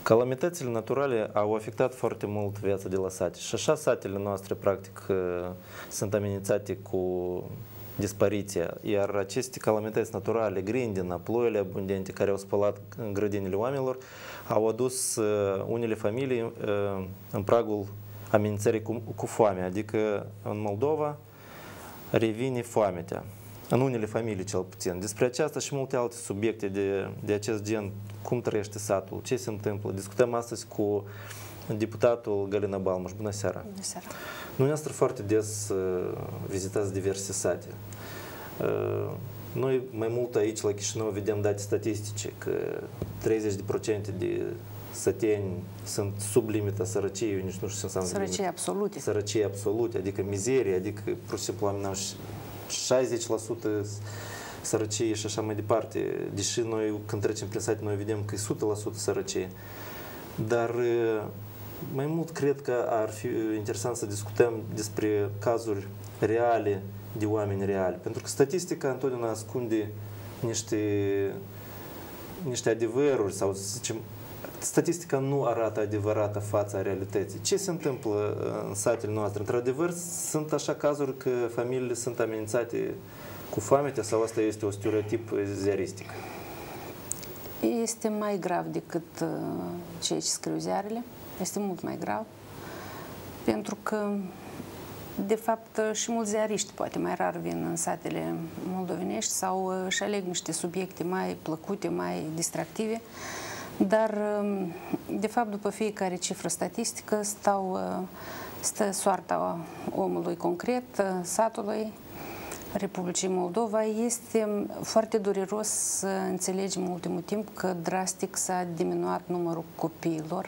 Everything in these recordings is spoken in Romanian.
Calamitățile naturale au afectat foarte mult viața de la sate și așa satele noastre practic sunt amenințate cu dispariția, iar aceste calamități naturale, grindina, ploile abundente care au spălat grădinile oamenilor, au adus unele familii în pragul amenințării cu foame, adică în Moldova revine foametea. În unele familii, cel puțin. Despre aceasta și multe alte subiecte de acest gen, cum trăiește satul, ce se întâmplă. Discutăm astăzi cu deputatul Galina Balmuș. Bună seara! Bună seara! Dumneavoastră foarte des vizitați diverse sate. Noi mai mult aici la Chișinău vedem date statistice că 30% de sateni sunt sub limita sărăciei, nici nu știu ce înseamnă sărăcie absolute. Sărăcie absolute, adică mizerie, adică pur și simplu oamenii au 60% sărăcie și așa mai departe. Deși noi, când trecem prin sate, noi vedem că e 100% sărăcie. Dar mai mult cred că ar fi interesant să discutăm despre cazuri reale de oameni reali. Pentru că statistica întotdeauna ascunde niște adevăruri sau, să zicem, statistica nu arată adevărata fața realității. Ce se întâmplă în satele noastre? Într-adevăr, sunt așa cazuri că familiile sunt amenințate cu foametea sau asta este o stereotip ziaristic? Este mai grav decât ceea ce scriu ziarele. Este mult mai grav. Pentru că, de fapt, și mulți ziariști, poate mai rar, vin în satele moldovenești sau își aleg niște subiecte mai plăcute, mai distractive. Dar, de fapt, după fiecare cifră statistică stă soarta omului concret, satului, Republicii Moldova. Este foarte dureros să înțelegem în ultimul timp că drastic s-a diminuat numărul copiilor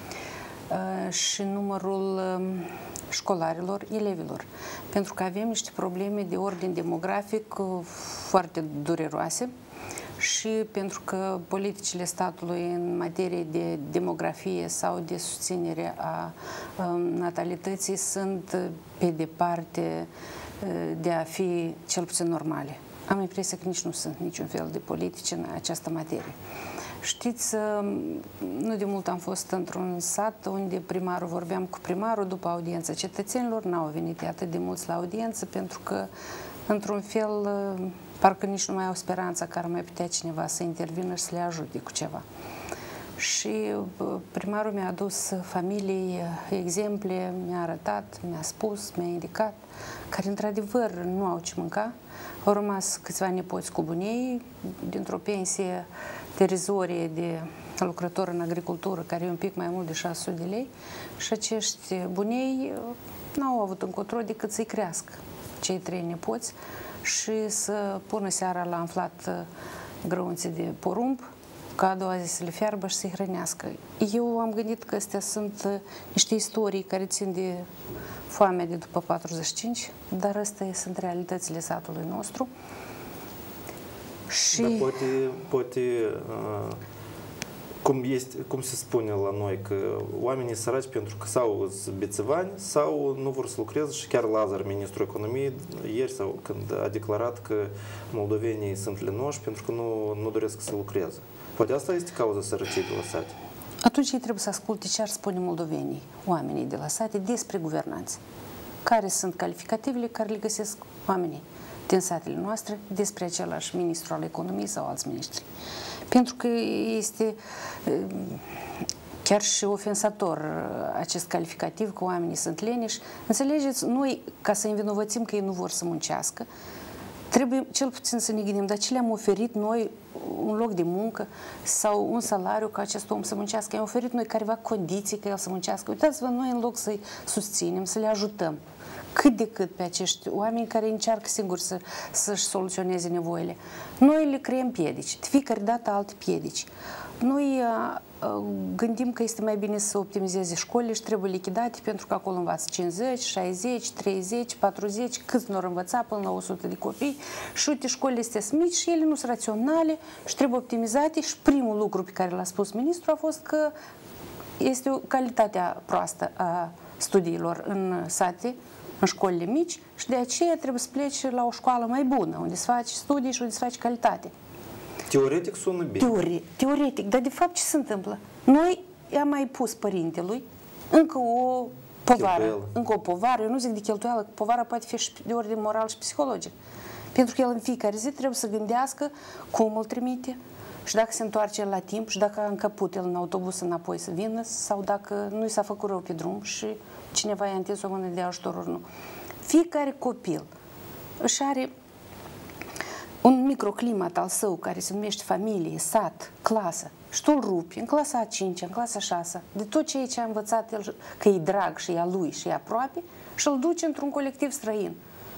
și numărul școlarilor, elevilor. Pentru că avem niște probleme de ordin demografic foarte dureroase și pentru că politicile statului în materie de demografie sau de susținere a natalității sunt pe departe de a fi cel puțin normale. Am impresia că nici nu sunt niciun fel de politici în această materie. Știți, nu de mult am fost într-un sat unde primarul, vorbeam cu primarul după audiența cetățenilor, n-au venit atât de mulți la audiență pentru că, într-un fel, parcă nici nu mai au speranța că ar mai putea cineva să intervină și să le ajute cu ceva. Și primarul mi-a adus familii exemple, mi-a arătat, mi-a spus, mi-a indicat, care într-adevăr nu au ce mânca. Au rămas câțiva nepoți cu bunei, dintr-o pensie derizorie de lucrător în agricultură, care e un pic mai mult de 600 de lei, și acești bunei n-au avut încotro decât să-i crească cei 3 nepoți și să pună seara la înflat grăunțe de porumb, ca a doua zi să le fiarbă și să-i hrănească. Eu am gândit că astea sunt niște istorii care țin de foamea de după 45, dar astea sunt realitățile satului nostru. Și... Dar poate cum se spune la noi, că oamenii săraci pentru că sau sunt bețivani sau nu vor să lucreze și chiar Lazar, ministrul economiei, ieri sau când a declarat că moldovenii sunt lenoși pentru că nu doresc să lucreze. Poate asta este cauza sărăciei de la sate. Atunci ei trebuie să asculte ce ar spune moldovenii, oamenii de la sate, despre guvernanți. Care sunt calificativele care le găsesc oamenii din satele noastre despre același ministru al economiei sau alți ministri. Pentru că este chiar și ofensator acest calificativ că oamenii sunt leniși. Înțelegeți, noi, ca să învinovățim că ei nu vor să muncească, trebuie cel puțin să ne gândim, dar ce le-am oferit noi un loc de muncă sau un salariu ca acest om să muncească? I-am oferit noi careva condiții ca el să muncească. Uitați-vă, noi în loc să-i susținem, să le ajutăm cât de cât pe acești oameni care încearcă singuri să-și soluționeze nevoile. Noi le creăm piedici, de fiecare dată alte piedici. Noi gândim că este mai bine să optimizeze școlile și trebuie lichidate pentru că acolo învață 50, 60, 30, 40, câți nu ar învăța până la 100 de copii și uite, școlile astea mici și ele nu sunt raționale și trebuie optimizate și primul lucru pe care l-a spus ministrul a fost că este o calitate proastă a studiilor în sate, în școlile mici și de aceea trebuie să pleci la o școală mai bună, unde se faci studii și unde se faci calitate. Teoretic sună bine. Teoretic, dar de fapt ce se întâmplă? Noi i-a mai pus părintelui încă o povară. Cheltuială. Încă o povară. Eu nu zic de cheltuială, că povara poate fi și de ordine moral și psihologic. Pentru că el în fiecare zi trebuie să gândească cum îl trimite și dacă se întoarce el la timp și dacă a încăput el în autobuz înapoi să vină sau dacă nu i s-a făcut rău pe drum și cineva i-a întins o mână de ajutor ori nu. Fiecare copil își are un microclimat al său care se numește familie, sat, clasă. Și tu îl rupi în clasa a 5, în clasa a 6, de tot ceea ce a învățat el că e drag și e a lui și e aproape și îl duce într-un colectiv străin.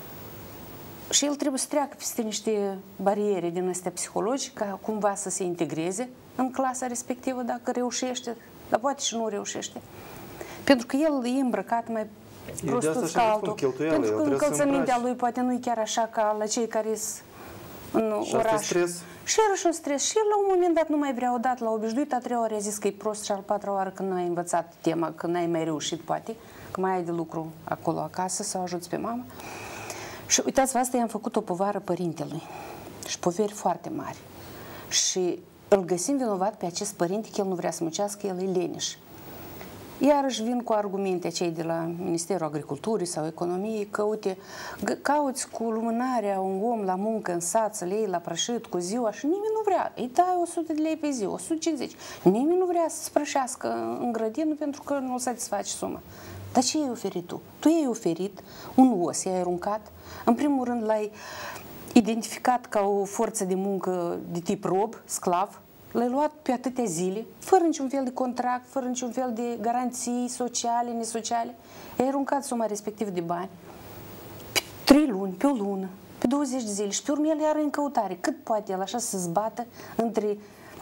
Și el trebuie să treacă peste niște bariere din astea psihologice ca cumva să se integreze în clasa respectivă dacă reușește, dar poate și nu reușește. Pentru că el e îmbrăcat mai prostuț ca altul. Pentru că încălțămintea lui poate nu e chiar așa ca la cei care sunt în oraș. Și era și un stres. Și el la un moment dat nu mai vrea, odată l-a obișnuit, a treia oară a zis că e prost și a 4-a oară când n-ai învățat tema, că n-ai mai reușit poate, că mai ai de lucru acolo acasă să o ajuți pe mama. Și uitați-vă, asta i-am făcut o povară părintelui. Și poveri foarte mari. Și îl găsim vinovat pe acest părinte că el nu vrea să muncească, el e leneș. Iarăși vin cu argumente cei de la Ministerul Agriculturii sau Economiei că, uite, cauți cu lumânarea un om la muncă în sat, să le iei la prășit cu ziua și nimeni nu vrea. Îi dai 100 de lei pe zi, 150. Nimeni nu vrea să prășească în grădină pentru că nu-l satisface suma. Dar ce i-ai oferit tu? Tu i-ai oferit un os, i-ai aruncat. În primul rând l-ai identificat ca o forță de muncă de tip rob, sclav. L-ai luat pe atâtea zile, fără niciun fel de contract, fără niciun fel de garanții sociale, nesociale. I-ai aruncat suma respectivă de bani pe 3 luni, pe o lună, pe 20 de zile și pe urmă el iară în căutare. Cât poate el așa să se zbată între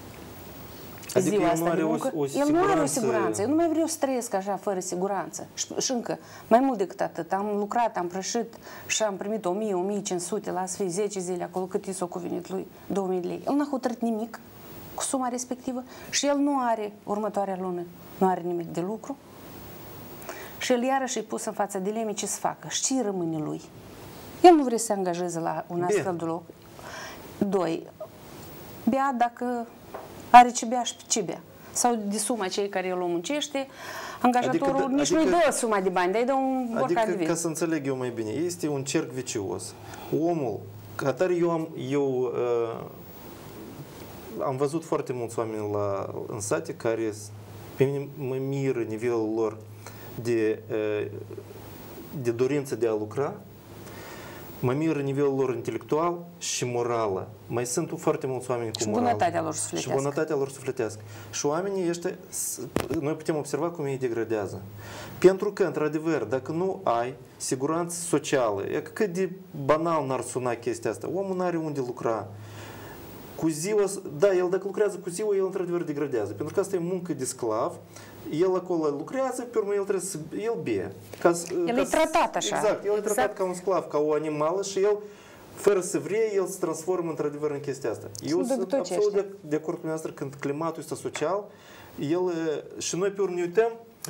ziua asta de muncă? El nu are o siguranță. Eu nu mai vreau să trăiesc așa, fără siguranță. Și încă, mai mult decât atât, am lucrat, am prășit și am primit 1000-1500, la să fie 10 zile acolo, cât i s-o cuvenit lui, 2000 de lei. El n-a hotărât nimic cu suma respectivă și el nu are următoarea lună, nu are nimic de lucru și el iarăși e pus în fața dilemei ce să facă și ce rămâne lui. El nu vrea să se angajeze la un astfel de loc. 2. Bea dacă are ce bea și ce bea. Sau de suma cei care el o muncește, angajatorul nici nu-i dă suma de bani, dar îi dă un borcan de vin. Ca să înțeleg eu mai bine, este un cerc vicios. Omul, ca tare eu am văzut foarte mulți oameni în sate care pe mine mă miră nivelul lor de dorință de a lucra, mă miră nivelul lor intelectual și morală. Mai sunt foarte mulți oameni cu morală. Și bunătatea lor sufletească. Și bunătatea lor sufletească. Și oamenii ăștia, noi putem observa cum ei degradează. Pentru că, într-adevăr, dacă nu ai siguranță socială, e cât de banal n-ar suna chestia asta, omul n-are unde lucra. Cu ziua, da, el dacă lucrează cu ziua, el într-adevăr degradează. Pentru că asta e muncă de sclav. El acolo lucrează, pe urmă el trebuie să... El bie. El e tratat așa. Exact, el e tratat ca un sclav, ca o animală și el, fără să vrea, el se transformă într-adevăr în chestia asta. Eu sunt absolut de acord cu dumneavoastră când climatul ăsta social, el, și noi pe urmă ne uităm,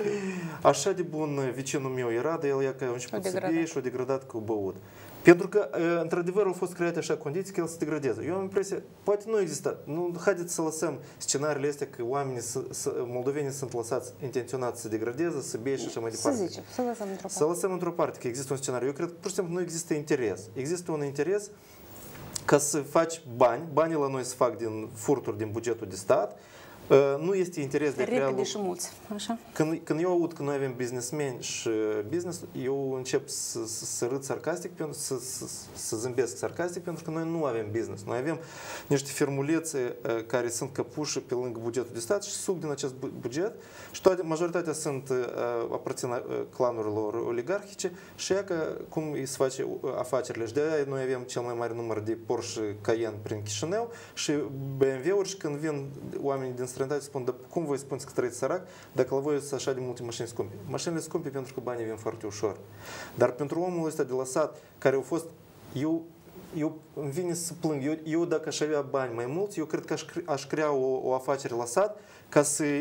așa de bun vecinul meu era, dar el a început să bie și a degradat cu băut. Pentru că, într-adevăr, au fost create așa condiții că el se degradează. Eu am impresia, poate nu există. Nu, haideți să lăsăm scenariile astea că oamenii, moldovenii sunt lăsați intenționați să degradeze, să bie și așa mai departe. Să zicem, să lăsăm într-o parte. Să lăsăm într-o parte că există un scenariu. Eu cred că, pur și simplu, nu există interes. Există un interes ca să faci bani. Banii la noi se fac din furturi din bugetul de stat. Nu este interes de a crea... Repede și mulți, așa? Când eu aud că noi avem businessmeni și business, eu încep să râd sarcastic, să zâmbesc sarcastic, pentru că noi nu avem business. Noi avem niște firmulețe care sunt căpușe pe lângă bugetul de stat și suc din acest buget și majoritatea aparțin clanurilor oligarhice și ea că cum îi se face afacerile. Și de-aia noi avem cel mai mare număr de Porsche Cayenne prin Chișinău și BMW-uri și când vin oamenii din străinătate spun, dar cum voi spuneți că trăiți sărac dacă la voi sunt așa de multe mașini scumpe? Mașinile scumpe pentru că banii vin foarte ușor. Dar pentru omul ăsta de lăsat, care au fost, eu îmi vine să plâng, eu dacă aș avea bani mai mulți, eu cred că aș crea o afacere lăsat ca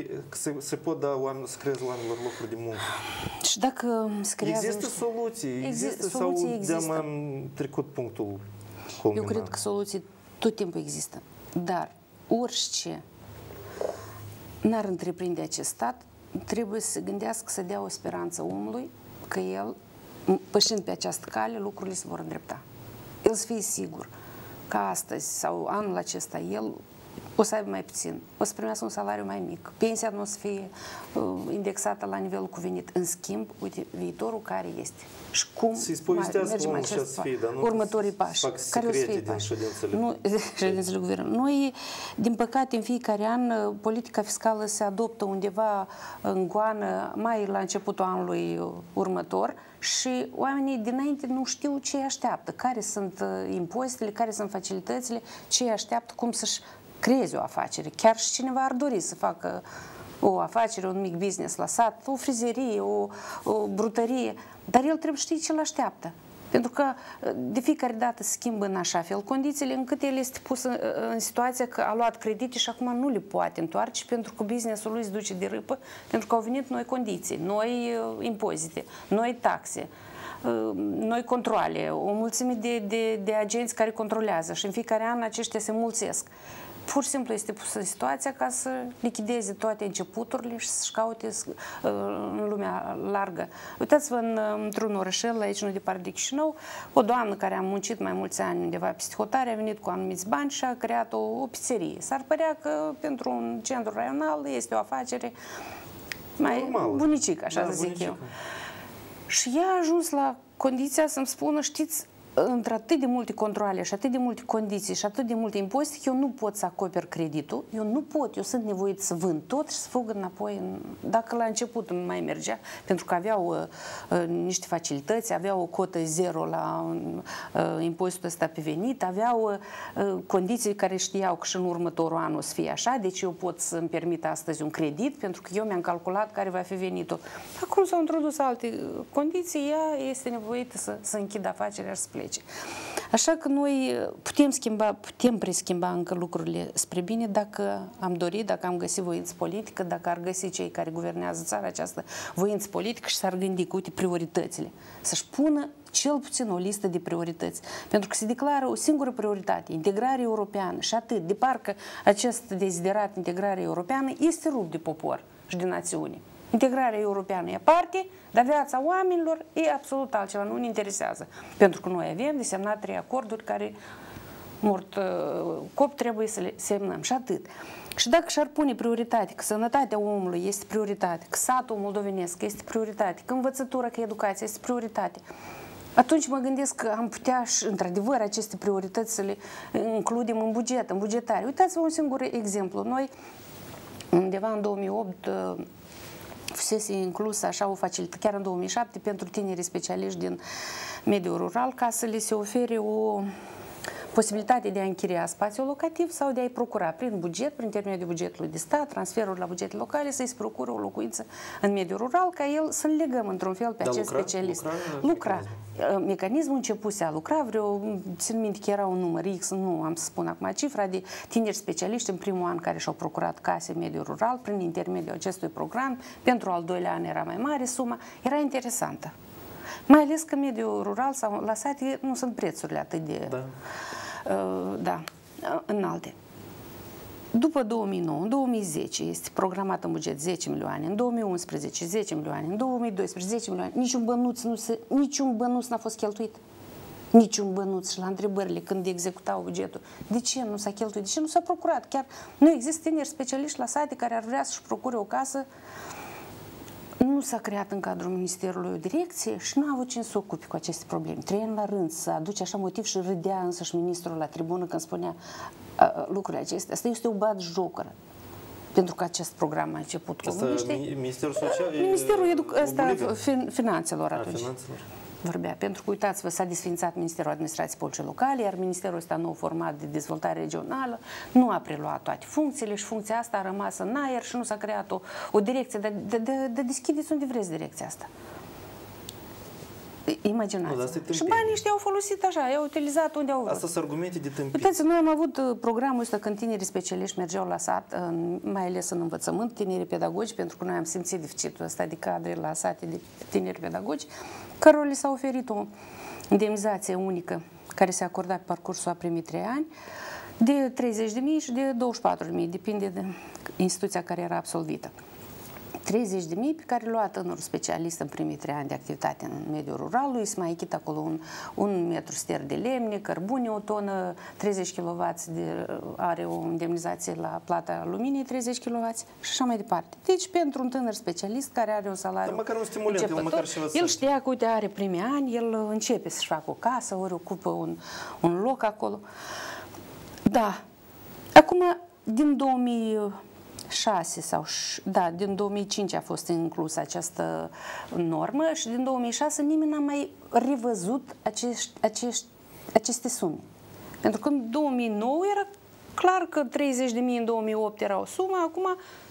să pot da oamenilor, să creeze oamenilor locuri de muncă. Și dacă se creează... Există soluții, există sau de-am am trecut punctul culminant? Eu cred că soluții tot timpul există, dar orice n-ar întreprinde acest stat, trebuie să gândească să dea o speranță omului că el, pășind pe această cale, lucrurile se vor îndrepta. El să fie sigur că astăzi sau anul acesta el o să aibă mai puțin, o să primească un salariu mai mic, pensia nu o să fie indexată la nivelul cuvenit. În schimb, uite, viitorul care este și cum mergem acest următorii pași. Care o să fie pași? Ședințele guvernului. Noi, din păcate, în fiecare an, politica fiscală se adoptă undeva în goană, mai la începutul anului următor, și oamenii dinainte nu știu ce îi așteaptă, care sunt impozitele, care sunt facilitățile, ce îi așteaptă, cum să-și creeze o afacere. Chiar și cineva ar dori să facă o afacere, un mic business la sat, o frizerie, o brutărie, dar el trebuie să știe ce îl așteaptă. Pentru că de fiecare dată se schimbă în așa fel condițiile încât el este pus în situația că a luat credite și acum nu le poate întoarce pentru că businessul lui se duce de râpă, pentru că au venit noi condiții, noi impozite, noi taxe, noi controle, o mulțime de agenți care controlează și în fiecare an aceștia se mulțesc. Pur și simplu este pusă în situația ca să lichideze toate începuturile și să-și caute în lumea largă. Uitați-vă într-un orășel, aici nu departe de Chișinău, o doamnă care a muncit mai mulți ani undeva peste hotare, a venit cu anumiți bani și a creat o pizzerie. S-ar părea că pentru un centru raional este o afacere mai bunicică, așa să zic eu. Și ea a ajuns la condiția să-mi spună, știți, între atât de multe controle și atât de multe condiții și atât de multe impozite, eu nu pot să acoper creditul, eu nu pot, eu sunt nevoit să vând tot și să fug înapoi. Dacă la început nu mai mergea, pentru că aveau niște facilități, aveau o cotă zero la impozitul ăsta pe venit, aveau condiții care știau că și în următorul an o să fie așa, deci eu pot să-mi permit astăzi un credit, pentru că eu mi-am calculat care va fi venitul. Acum s-au introdus alte condiții, ea este nevoită să închidă afacerea și să plece. Așa că noi putem schimba, putem preschimba încă lucrurile spre bine dacă am dorit, dacă am găsit voință politică, dacă ar găsi cei care guvernează țara această voință politică și s-ar gândi cu, uite, prioritățile. Să-și pună cel puțin o listă de priorități. Pentru că se declară o singură prioritate, integrare europeană și atât. De parcă acest deziderat integrare europeană este rupt de popor și de națiune. Integrarea europeană e aparte, dar viața oamenilor e absolut altceva, nu ne interesează. Pentru că noi avem de semnat 3 acorduri care mort cop trebuie să le semnăm și atât. Și dacă și-ar pune prioritate, că sănătatea omului este prioritate, că satul moldovenesc este prioritate, că învățătura, că educația este prioritate, atunci mă gândesc că am putea și, într-adevăr, aceste priorități să le includem în buget, în bugetare. Uitați-vă un singur exemplu. Noi, undeva în 2008, fusese inclusă așa o facilitate, chiar în 2007, pentru tinerii specialiști din mediul rural, ca să le se ofere o posibilitate de a închiria spațiul locativ sau de a-i procura prin buget, prin intermediul bugetului de stat, transferuri la bugete locale, să-i procure o locuință în mediul rural, ca el să-l legăm într-un fel pe acest specialist. Lucra. Mecanismul începuse a lucra, țin minte că era un număr X, nu am să spun acum cifra, de tineri specialiști în primul an care și-au procurat case în mediul rural prin intermediul acestui program. Pentru al doilea an era mai mare suma, era interesantă. Mai ales că în mediul rural sau la sate nu sunt prețurile atât de înalte. După 2009, în 2010 este programat în buget 10 milioane, în 2011 10 milioane, în 2012 10 milioane, niciun bănuț n-a fost cheltuit. Niciun bănuț. Și la întrebările când executau bugetul, de ce nu s-a cheltuit, de ce nu s-a procurat? Chiar nu există tineri specialiști la sate care ar vrea să-și procure o casă. Nu s-a creat în cadrul Ministerului o direcție și nu a avut cine să ocupe cu aceste probleme. 3 ani la rând să aduce așa motiv și râdea însăși ministrul la tribună când spunea lucrurile acestea. Asta este o batjocură. Pentru că acest program a început cu Ministerul Social? Ministerul Finanțelor atunci. Vorbea. Pentru că, uitați-vă, s-a desfințat Ministerul Administrației Publice Locale, iar Ministerul ăsta nou format de dezvoltare regională nu a preluat toate funcțiile și funcția asta a rămas în aer și nu s-a creat o direcție. De deschideți unde vreți direcția asta. Imaginați. Și banii ăștia au folosit așa, i-au utilizat unde au vrut. Asta sunt argumente de tâmpit. Uitați, noi am avut programul ăsta când tinerii specialiști mergeau la sat, mai ales în învățământ, tinerii pedagogi, pentru că noi am simțit deficitul ăsta de cadre la sate de tineri pedagogi, cărora li s-a oferit o indemnizație unică care se acorda pe parcursul a primii 3 ani, de 30.000 și de 24.000, depinde de instituția care era absolvită. 30.000 pe care le lua tânărul specialist în primii 3 ani de activitate în mediul rural, lui se mai achit acolo un metru ster de lemne, cărbune, o tonă, 30 kW are o indemnizație la plata luminii, 30 kW și așa mai departe. Deci pentru un tânăr specialist care are un salariu începător, el știa că uite are primii ani, el începe să-și facă o casă, ori ocupă un loc acolo. Da. Acum, din 2006 sau, da, din 2005 a fost inclusă această normă și din 2006 nimeni n-a mai revăzut aceste sume. Pentru că în 2009 era clar că 30.000 în 2008 era o sumă, acum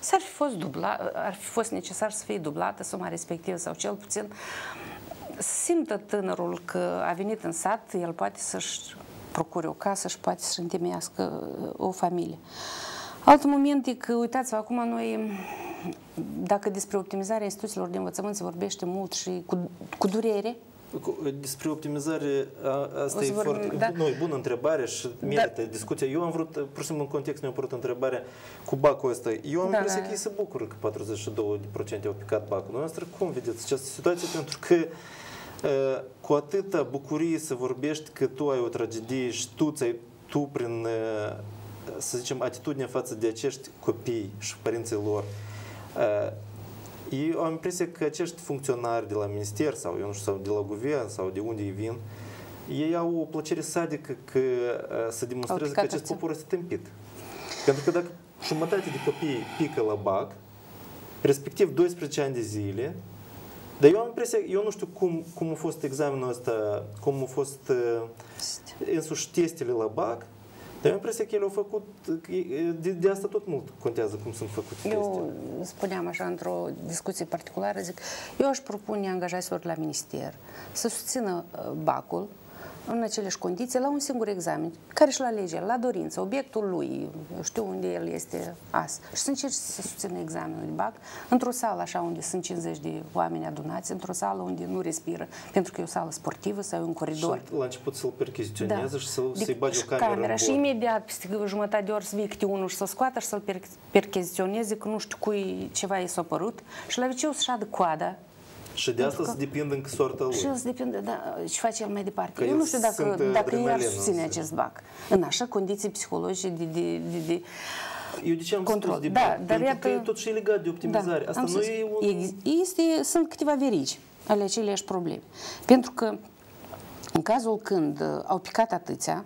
ar fi fost necesar să fie dublată suma respectivă sau cel puțin simtă tânărul că a venit în sat, el poate să-și procure o casă și poate să-și întemeiască o familie. Alt moment e că, uitați-vă, acum noi, dacă despre optimizarea instituțiilor de învățământ se vorbește mult și cu durere. Despre optimizare, asta e foarte bună întrebare și merită discuția. Eu am vrut, pur și simplu în context mi-a apărut întrebarea cu bacul ăsta. Eu am impresia că ei se bucură că 42% au picat bacul. Dumneavoastră, cum vedeți această situație? Pentru că cu atâta bucurie să vorbești că tu ai o tragedie și tu prin, să zicem, atitudinea față de acești copii și părinții lor, eu am impresia că acești funcționari de la minister sau, eu nu știu, sau de la guvern sau de unde ei vin, ei au o plăcere sadică că să demonstreze că acest popor este tâmpit. Pentru că dacă jumătate de copii pică la BAC, respectiv 12 ani de zile, dar eu am impresia, eu nu știu cum a fost examenul ăsta, cum a fost însuși testele la BAC, dar eu am impresia că ele au făcut, de asta tot mult contează cum sunt făcute testele. Eu spuneam așa într-o discuție particulară, zic, eu aș propune angajaților la minister să susțină BAC-ul în aceleași condiții, la un singur examen, care își-l alege, la dorință, obiectul lui, eu știu unde el este as. Și să încerci să susțină examenul de BAC într-o sală așa unde sunt 50 de oameni adunați, într-o sală unde nu respiră, pentru că e o sală sportivă sau e un coridor. Și la început să-l percheziționeze și să-i bagi o cameră și imediat, peste jumătate de oră să vii câte unul și să-l scoată și să-l percheziționeze, că nu știu cui ceva i s-a părut și la liceu să șadă coada. Și de asta se depinde încă soarta lui. Și el se depinde, da, ce face el mai departe. Eu nu știu dacă el ar susține acest BAC în așa condiții psihologice de eu de ce am control. spus de BAC? Pentru că e totuși legat de optimizare. Asta nu e sunt câteva verigi ale aceleași probleme. Pentru că în cazul când au picat atâția,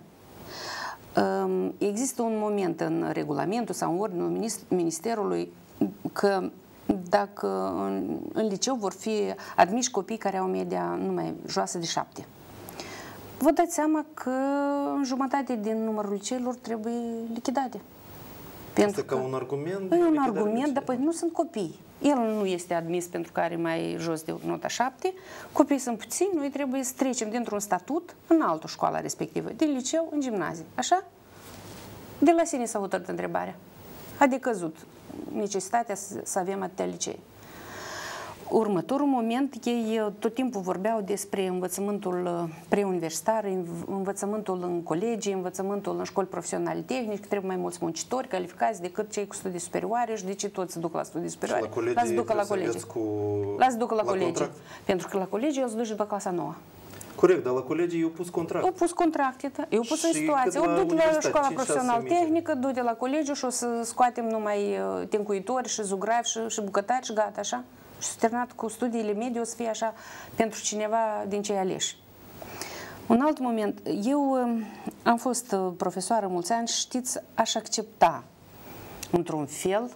există un moment în regulamentul sau în ordinul ministerului că dacă în liceu vor fi admiși copii care au media numai joasă de 7. Vă dați seama că în jumătate din numărul liceelor trebuie lichidate. Asta ca un argument? E un argument, dar păi nu sunt copii. El nu este admis pentru că are mai jos de nota 7. Copiii sunt puțini, noi trebuie să trecem dintr-un statut în altul școala respectivă, din liceu în gimnazie. Așa? De la sine s-a hotărât întrebarea. A decăzut necesitatea să avem atâtea licee. Următorul moment, ei tot timpul vorbeau despre învățământul preuniversitar, învățământul în colegii, învățământul în școli profesionale tehnice, trebuie mai mulți muncitori calificați decât cei cu studii superioare și de ce toți se duc la studii superioare? Lasă ducă la colegi. Lasă ducă la colegi. Pentru că la colegi el se duce după clasa 9. Corect, dar la colegii eu pus contract. Eu pus contracte, da. Eu pus în situație. Ori du-te la școala profesională tehnică, du-te la colegiu și o să scoatem numai tencuitori și zugravi și bucătari și gata, așa. Și s-a terminat cu studiile medii, o să fie așa pentru cineva din cei aleși. Un alt moment, eu am fost profesoară mulți ani și știți, aș accepta într-un fel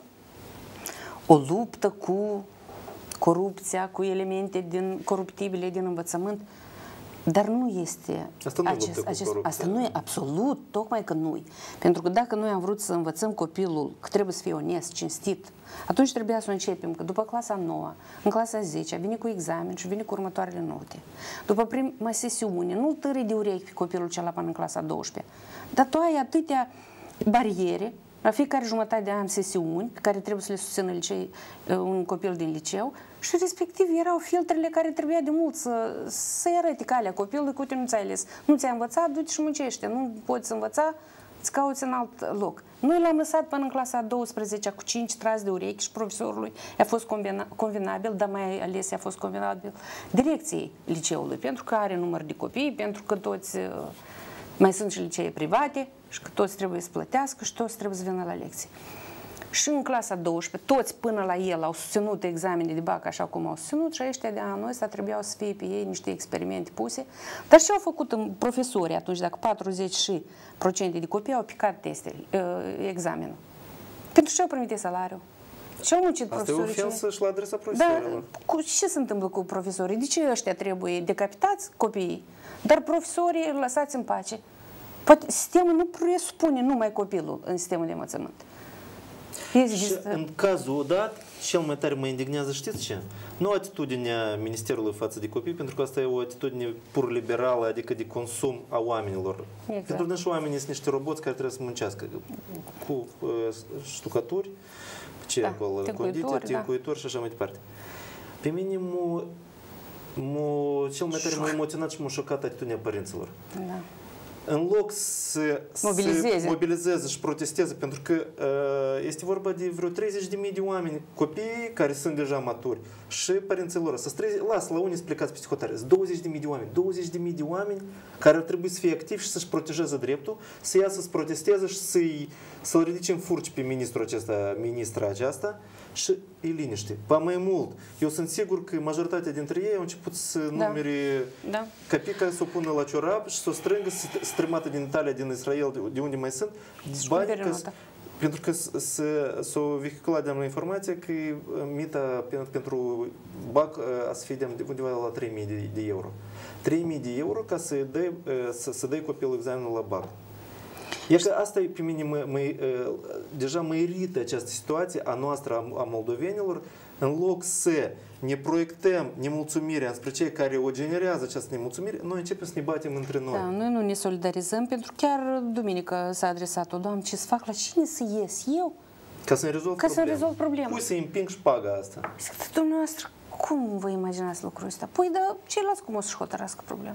o luptă cu corupția, cu elemente coruptibile din învățământ, dar nu este asta nu e absolut, tocmai că nu-i. Pentru că dacă noi am vrut să învățăm copilul că trebuie să fie onest, cinstit, atunci trebuia să începem că după clasa 9, în clasa 10, vine cu examen și vine cu următoarele note. După prima sesiune, nu-l târâi de urechi pe copilul cel până în clasa 12. Dar tu ai atâtea bariere, la fiecare jumătate de an sesiuni pe care trebuie să le susțină un copil din liceu și respectiv erau filtrele care trebuia de mult să-i arăte calea copilului, că uite, nu ți-ai ales, nu ți-ai învățat, du-te și muncește, nu poți învăța, îți cauți în alt loc. Noi l-am lăsat până în clasa a 12-a cu 5 tras de urechi și profesorului a fost convenabil, dar mai ales a fost convenabil direcției liceului, pentru că are număr de copii, pentru că toți, mai sunt și licee private și că toți trebuie să plătească și toți trebuie să vină la lecții. Și în clasa 12, toți până la el au susținut examene de bac așa cum au susținut și ăștia de anul ăsta trebuiau să fie pe ei niște experimente puse. Dar ce au făcut profesorii atunci, dacă 40% de copii au picat examenul? Pentru ce au primit salariu? Ce au muncit profesorii? Asta e ofensă și la adresa profesorilor. Dar ce se întâmplă cu profesorii? De ce ăștia trebuie decapitați copiii? Dar profesorii lăsați în pace. Poate sistemul nu presupune numai copilul în sistemul de învățământ. Și în cazul dat, cel mai tare mă indignează, știți ce? Nu atitudinea Ministerului față de copii, pentru că asta e o atitudine pur liberală, adică de consum a oamenilor. Exact. Pentru că și oamenii sunt niște roboți care trebuie să muncească cu ștucaturi, ce acolo, condiții, tincuitori și așa mai departe. Pe mine cel mai tare m-a emoționat și m-a șocat atitudinea părinților. Da. În loc să mobilizeze și protesteze, pentru că este vorba de vreo 30.000 de oameni, copii care sunt deja maturi și părinții lor. Lasă, la unii să plecați peste hotare. Sunt 20.000 de oameni. 20.000 de oameni care ar trebui să fie activi și să-și protejeze dreptul, să iasă să protesteze și să-l ridice în furci pe ministra aceasta și e liniște. Pa mai mult, eu sunt sigur că majoritatea dintre ei au început să numere copii care să o pună la ciorap și să o strângă, strămată din Italia, din Israel, de unde mai sunt, bani, pentru că s-a vehiculat de informația că mita pentru BAC a să fie de undeva la 3.000 de euro. 3.000 de euro ca să dai copilul examenul la BAC. E că asta pe mine deja mă irită această situație a noastră, a moldovenilor, în loc să ne proiectăm nemulțumirea spre cei care o generează această nemulțumire, noi începem să ne batem între noi. Da, noi nu ne solidarizăm, pentru că chiar duminică s-a adresat-o, Doamne, ce să fac, la cine să ies eu? Ca să rezolv problema. Cui să împing șpaga asta? Zic, dumneavoastră, cum vă imaginați lucrul ăsta? Păi, dar ceilalți cum o să-și hotărască problema?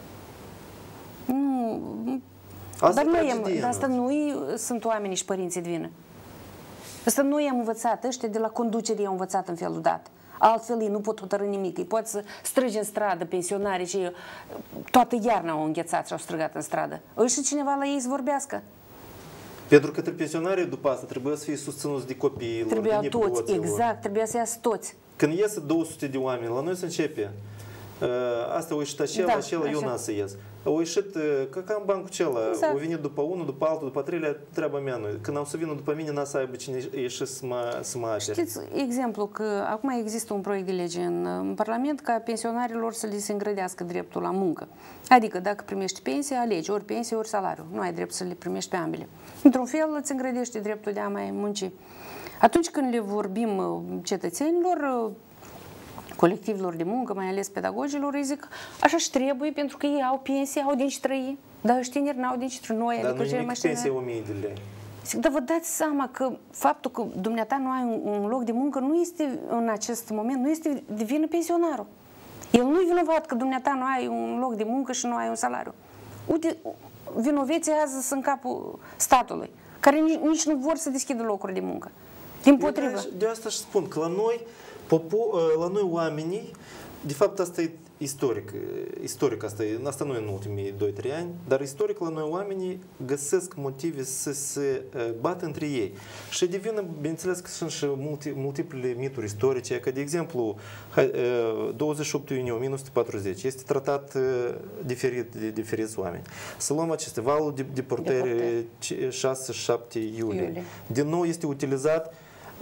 Nu... Dar asta noi sunt oamenii și părinții de vină. Asta noi am învățat, ăștia de la conducere au învățat în felul dat. Altfel ei nu pot hotărâ nimic. Ei pot să strige în stradă pensionarii și toată iarna au înghețat și au strigat în stradă. Și cineva la ei să vorbească. Pentru că pensionarii după asta trebuie să fie susținuți de copiii lor, de nepoților. Exact, trebuia să iasă toți. Când iese 200 de oameni, la noi se începe. Asta a ieșit acela, eu n-am să ies. Au ieșit, ca în bancul acela, au venit după unul, după altul, după treilea, treaba mea nu. Când am să vină după mine, n-a să aibă cine ieși să mă apere. Știți, exemplu, că acum există un proiect de lege în Parlament ca pensionarilor să li se îngrădească dreptul la muncă. Adică dacă primești pensie, alegi ori pensie, ori salariu. Nu ai drept să le primești pe ambele. Într-un fel îți îngrădește dreptul de a mai munci. Atunci când le vorbim cetățenilor, colectivilor de muncă, mai ales pedagogilor, îi zic, așa și trebuie, pentru că ei au pensie, au din ce trăi, dar ăștia tineri n-au din ce trăi noi. Dar nu nimic pensie 1000 de lei. Zic, dar vă dați seama că faptul că dumneata nu ai un loc de muncă nu este, în acest moment, nu este de vină pensionarul. El nu e vinovat că dumneata nu ai un loc de muncă și nu ai un salariu. Uite, vinoveții azi sunt în capul statului, care nici nu vor să deschidă locuri de muncă. Dimpotrivă. De asta și spun că la noi oamenii, de fapt asta e istoric asta nu e în ultimii 2-3 ani, dar istoric la noi oamenii găsesc motive să se bată între ei. Și devină, bineînțeles că sunt și multiple mituri istorice, că de exemplu 28 iunie 1940 este tratat diferit de diferiți oameni. Să luăm aceste valul de deportări 6-7 iulie. Din nou este utilizat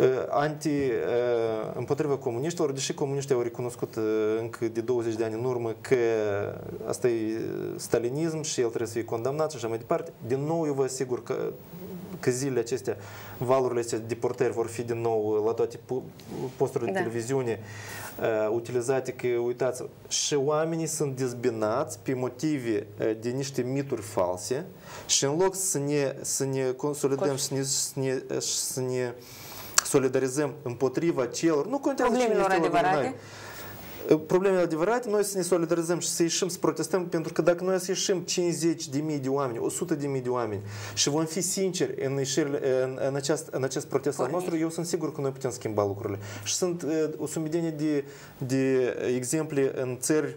împotriva comuniștilor, deși comuniștii au recunoscut încă de 20 de ani în urmă că asta e stalinism și el trebuie să fie condamnat și așa mai departe. Din nou eu vă asigur că zilele acestea, valurile acestea de deportări vor fi din nou la toate posturile de televiziune utilizate, că uitați, și oamenii sunt dezbinați pe motive de niște mituri false și în loc să ne consolidăm și să ne solidarizăm împotriva celor, nu contează cine este adevărate, problemele adevărate, noi să ne solidarizăm și să ieșim să protestăm, pentru că dacă noi să ieșim 50.000 de oameni, 100.000 de oameni și vom fi sinceri în acest protest al nostru, eu sunt sigur că noi putem schimba lucrurile. Și sunt o sumedenie de exemple în țări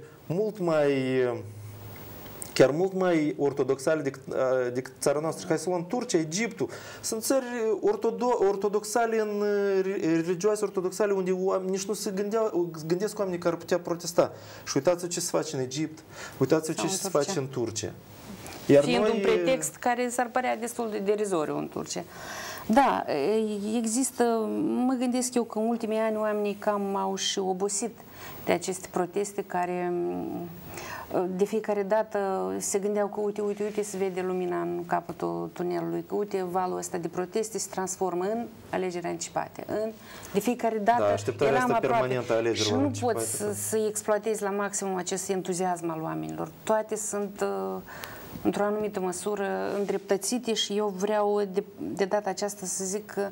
chiar mult mai ortodoxale decât țara noastră. Hai să luăm Turcia, Egiptul. Sunt țări ortodoxale, religioase ortodoxale, unde nici nu se gândesc oamenii care ar putea protesta. Și uitați-vă ce se face în Egipt, uitați-vă ce se face în Turcia. Fiind un pretext care s-ar părea destul de derizoriu în Turcia. Da, există, mă gândesc eu că în ultimii ani oamenii cam au și obosit de aceste proteste care de fiecare dată se gândeau că uite, se vede lumina în capătul tunelului, că uite, valul ăsta de proteste se transformă în alegeri anticipate. De fiecare dată eram aproape și nu poți să exploatezi la maximum acest entuziasm al oamenilor. Toate sunt într-o anumită măsură îndreptățite și eu vreau de data aceasta să zic că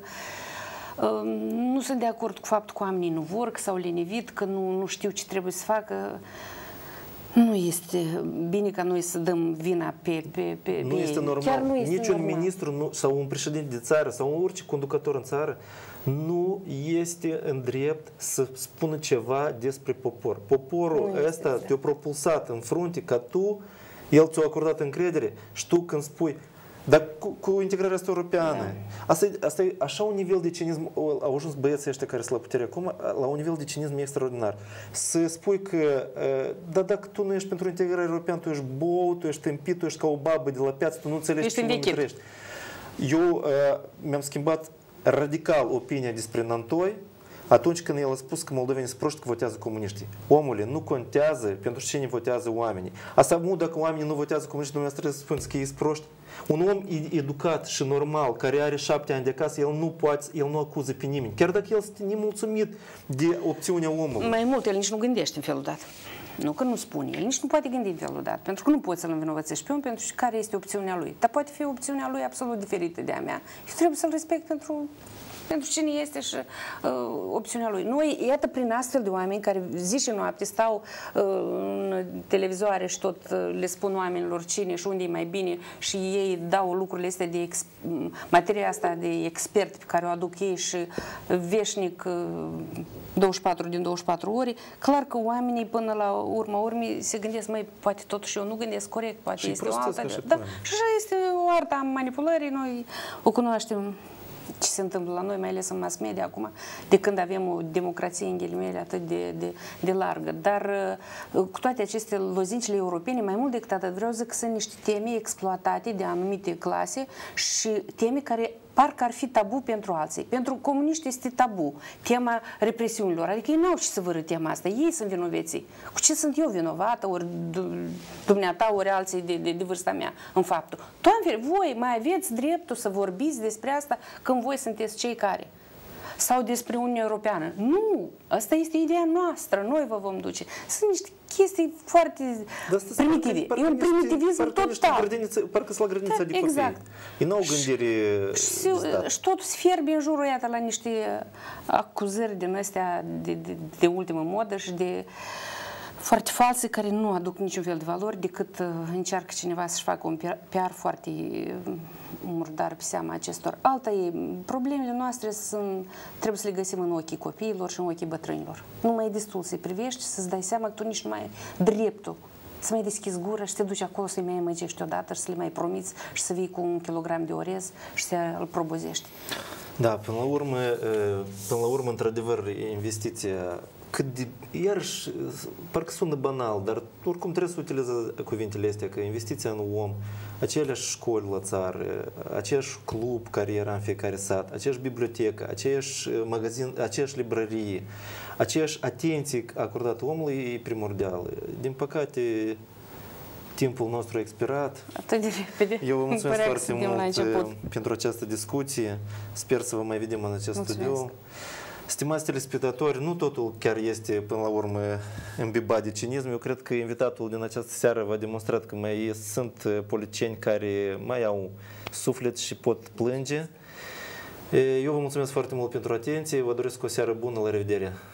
nu sunt de acord cu faptul că oamenii nu vor, că s-au lenivit, că nu știu ce trebuie să facă. Nu este bine ca noi să dăm vina pe nu este normal. Chiar nu este niciun normal. ministru sau un președinte de țară sau orice conducător în țară nu este în drept să spună ceva despre popor. Poporul ăsta te-a propulsat în frunte ca tu, el ți-a acordat încredere și tu când spui dar cu integrarea asta europeană. Asta e așa un nivel de cinism, au ajuns băieții ăștia care sunt la putere acum, la un nivel de cinism extraordinar. Să spui că, da, dacă tu nu ești pentru integrarea europeană, tu ești bou, tu ești tâmpit, tu ești ca o babă de la piață, tu nu înțelegi ce nu trăiești. Eu mi-am schimbat radical opinia despre Nantoi atunci când el a spus că moldovenii sunt proști că votează comuniștii. Omule, nu contează pentru cine votează oamenii. Asta nu dacă oamenii nu votează comuniștii, dumneavoastră trebuie să spuneți că ei sunt proști. Un om educat și normal, care are 7 ani de acasă, el nu acuză pe nimeni. Chiar dacă el este nemulțumit de opțiunea omului. Mai mult, el nici nu gândește în felul dat. Nu că nu spune, el nici nu poate gândi în felul dat, pentru că nu poți să-l învinovățești pe om pentru care este opțiunea lui. Dar poate fi opțiunea lui absolut diferită de a mea. Și trebuie să-l respect pentru cine este și opțiunea lui. Noi, iată, prin astfel de oameni care zi și noapte stau în televizoare și tot le spun oamenilor cine și unde e mai bine și ei dau lucrurile astea materia asta de expert pe care o aduc ei și veșnic 24 din 24 ore, clar că oamenii până la urma urmei se gândesc, măi, poate totuși eu nu gândesc corect, poate și este o altă. Da, și așa este o artă a manipulării, noi o cunoaștem ce se întâmplă la noi, mai ales în mass media acum, de când avem o democrație în ghilimele atât de largă. Dar cu toate aceste lozincile europene, mai mult decât atât, vreau să zic că sunt niște teme exploatate de anumite clase și teme care parcă ar fi tabu pentru alții. Pentru comuniști este tabu tema represiunilor. Adică ei n-au ce să vără tema asta. Ei sunt vinoveții. Cu ce sunt eu vinovată, ori dumneata, ori alții de vârsta mea în faptul. Doamne, voi mai aveți dreptul să vorbiți despre asta când voi sunteți cei care? Sau despre Uniunea Europeană. Nu! Asta este ideea noastră. Noi vă vom duce. Sunt niște chestii foarte primitive. E un primitivism total. Parcă sunt la grădinița de copii. Ei n-au gândire și totul se fierbe în jurul, iată, la niște acuzări din astea de ultimă modă și de foarte false, care nu aduc niciun fel de valori, decât încearcă cineva să-și facă un PR foarte murdar pe seama acestor. Alta e, problemele noastre trebuie să le găsim în ochii copiilor și în ochii bătrânilor. Nu mai e destul să-i privești și să-ți dai seama că tu nici nu mai ai dreptul să mai deschizi gura și te duci acolo să-i mai amăgești odată și să le mai promiți și să vii cu 1 kilogram de orez și să-l probozești. Da, până la urmă, într-adevăr, investiția iarăși, parcă sună banal, dar oricum trebuie să utilizez cuvintele astea, că investiția în om, aceleași școli la țară, aceeași club care era în fiecare sat, aceeași bibliotecă, aceeași magazin, aceeași librărie, aceeași atenție acordată omului e primordială. Din păcate, timpul nostru a expirat. Atât de repede. Eu vă mulțumesc foarte mult pentru această discuție. Sper să vă mai vedem în acest studio. Stimați telespectatori, nu totul chiar este până la urmă imbibat de cinism. Eu cred că invitatul din această seară v-a demonstrat că mai sunt politicieni care mai au suflet și pot plânge. Eu vă mulțumesc foarte mult pentru atenție. Vă doresc o seară bună. La revedere!